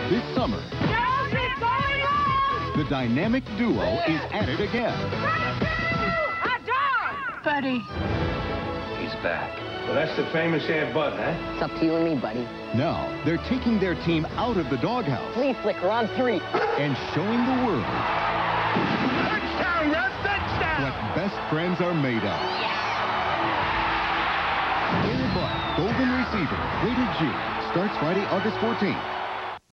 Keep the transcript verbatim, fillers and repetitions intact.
This summer, the dynamic duo is at it again. Buddy. He's back. Well, that's the famous Aunt Bud, huh? It's up to you and me, buddy. Now, they're taking their team out of the doghouse. Flea flicker on three. And showing the world Touchdown, Russ! Touchdown! what best friends are made of. Gary Butt, Golden Receiver, rated G. Starts Friday, August fourteenth.